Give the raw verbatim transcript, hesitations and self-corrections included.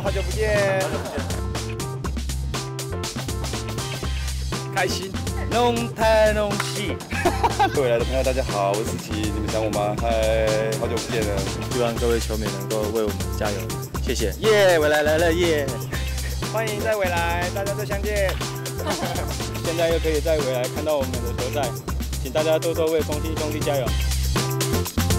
好久不见，好久不见，开心，弄太弄戏。 未来的朋友，大家好，我是子琪，你们想我吗？嗨，好久不见了。 希望各位球迷能够为我们加油，谢谢。耶，未来来了耶！ 欢迎在未来，大家再相见。 现在又可以在未来看到我们的球赛，请大家多多为中信兄弟加油。